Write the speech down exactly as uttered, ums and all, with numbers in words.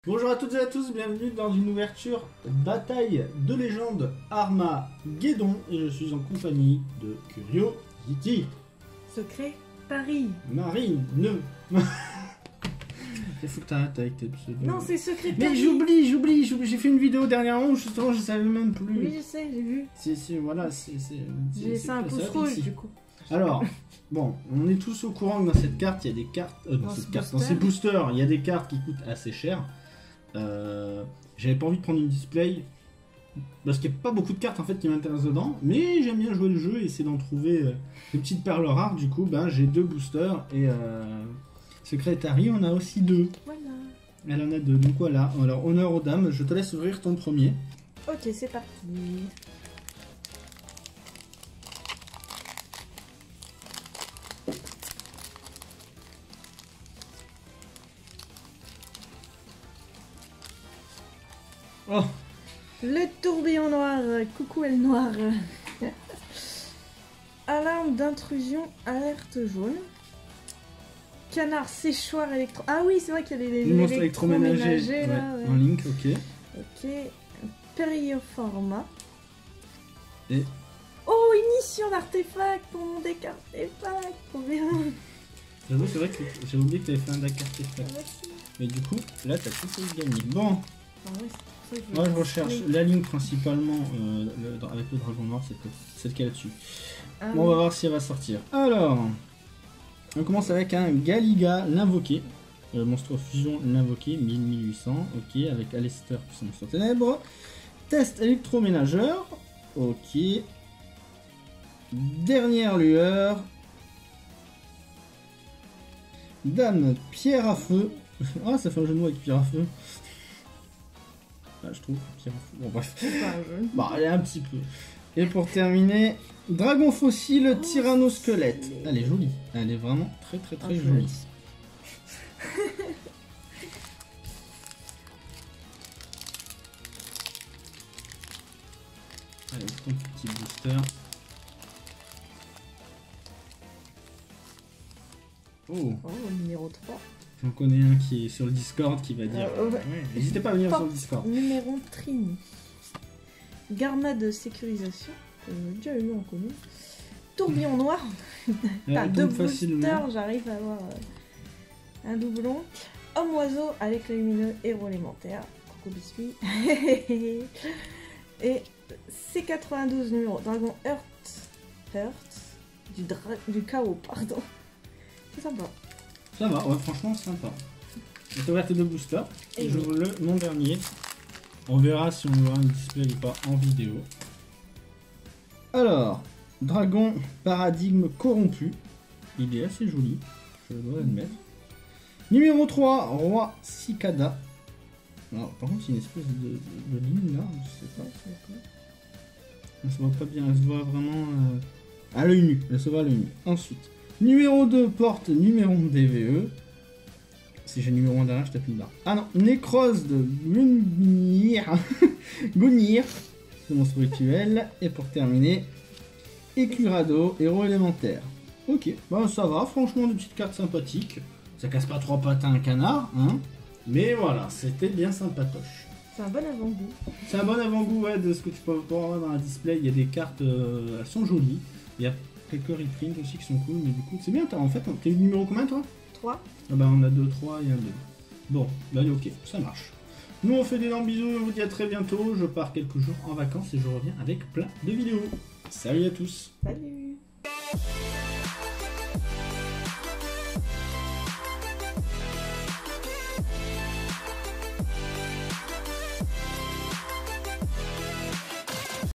Bonjour à toutes et à tous, bienvenue dans une ouverture bataille de légende Armageddon et je suis en compagnie de Curiosity. Secret Paris. Marine, ne. Il faut que t'arrêtes avec tes pseudos. Non, c'est Secret Mais Paris. j'oublie, j'oublie, j'oublie. J'ai fait une vidéo dernièrement où justement je savais même plus. Oui, je sais, j'ai vu. C'est, c'est, voilà, c'est. c'est J'ai laissé un pouce rouge du coup. Alors, bon, on est tous au courant que dans cette carte, il y a des cartes. Euh, dans, Dans cette ce carte, dans booster. ces boosters, il y a des cartes qui coûtent assez cher. Euh, J'avais pas envie de prendre une display parce qu'il n'y a pas beaucoup de cartes en fait qui m'intéressent dedans, mais j'aime bien jouer le jeu et essayer d'en trouver euh, des petites perles rares. Du coup, ben, j'ai deux boosters et euh, Secretary on a aussi deux. Voilà. Elle en a deux, donc voilà. Alors, honneur aux dames, je te laisse ouvrir ton premier. Ok, c'est parti. Oh, Le tourbillon noir. Coucou elle noire. Alarme d'intrusion, alerte jaune. Canard séchoir électro. Ah oui, c'est vrai qu'il y a les, les le monstre électroménager électroménagers, là. ouais, Ouais. en link, ok. Ok. Périoforma. Et Oh, une mission d'artefact pour mon deck artefact. Trop bien. j'avoue, c'est vrai que j'ai oublié que tu avais fait un deck artefact. Merci. Mais du coup, là, t'as tout fait gagner. Bon, Ah ouais, c'est pour ça que moi je veux- recherche Oui. la ligne principalement euh, le- avec le dragon noir, c'est celle qu'il y a dessus. Ah Bon, on va oui. voir si elle va sortir. Alors, on commence avec un Galiga l'invoqué. Euh, monstre fusion l'invoqué, mille mille huit cents. Ok, avec Alester, puissant monstre ténèbres. Test électroménageur. Ok. Dernière lueur. Dame pierre à feu. Ah, ça fait un jeu de mots avec pierre à feu. Ah, je trouve pierre à feu. Bon, bref. C'est pas un jeu. Bah, allez, un petit peu. Et pour terminer, dragon fossile tyrannosquelette. stylé. Elle est jolie. Elle est vraiment très très très Ah, je jolie. Allez, ton petit booster. Oh, Oh, numéro trois. j'en connais un qui est sur le Discord qui va dire. Euh, ouais. Ouais, n'hésitez pas à venir sur le Porte Discord. numéro Trini. Garma de sécurisation. Que j'ai déjà eu en commun. Tourbillon noir. Elle Ah, deux tombe facilement. boosters, j'arrive à avoir euh, un doublon. Homme oiseau avec le lumineux héros élémentaire. Coucou biscuit. Et C quatre-vingt-douze numéro Dragon Heart. Heart. Du, dra- du chaos, pardon. C'est sympa. Ça va, ouais, franchement sympa. J'ai ouvert tes deux boosters. Et Je oui. le mon dernier. On verra si on verra une display ou pas en vidéo. Alors, dragon paradigme corrompu. Il est assez joli, je dois l'admettre. Numéro trois, roi cicada. Alors, par contre, il y a une espèce de, de, de ligne là, je sais pas. On se voit pas bien, elle se voit vraiment euh, à l'œil nu. Elle se voit à l'œil nu. Ensuite, numéro deux, porte numéro D V E. Si j'ai numéro un derrière, je tape une barre. Ah non, nécrose de Gunir. Gunir, ce monstre rituel. Et pour terminer, Écurado, héros élémentaire. Ok, bah ça va, franchement, des petites cartes sympathiques. Ça casse pas trois pattes à un canard, hein. Mais voilà, c'était bien sympatoche. C'est un bon avant-goût. C'est un bon avant-goût ouais, de ce que tu peux avoir dans la display. Il y a des cartes, euh, elles sont jolies. Il y a quelques reprints aussi qui sont cool, mais du coup, c'est bien. T'as, en fait, t'es le numéro combien toi? trois. Ah bah on a deux, trois et un deux. Bon, bah ok, ça marche. Nous on fait des énormes bisous, on vous dit à très bientôt. Je pars quelques jours en vacances et je reviens avec plein de vidéos. Salut à tous. Salut.